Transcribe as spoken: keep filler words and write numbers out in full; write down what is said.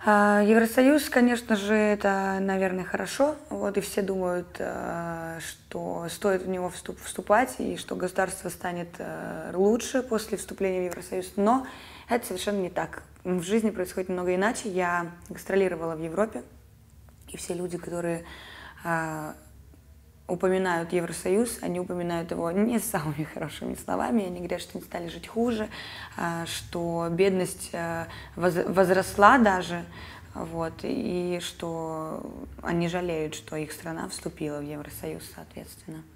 А, Евросоюз, конечно же, это, наверное, хорошо. Вот, и все думают, э, что стоит в него вступ- вступать, и что государство станет э, лучше после вступления в Евросоюз. Но это совершенно не так. В жизни происходит немного иначе. Я гастролировала в Европе, и все люди, которые а, упоминают Евросоюз, они упоминают его не самыми хорошими словами, они говорят, что они стали жить хуже, а, что бедность а, воз- возросла даже, вот, и что они жалеют, что их страна вступила в Евросоюз, соответственно.